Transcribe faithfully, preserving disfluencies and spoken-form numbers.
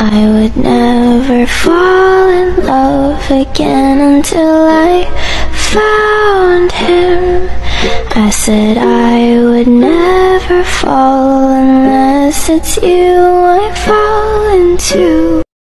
I would never fall in love again until I found him. I said I would never fall unless it's you I fall into.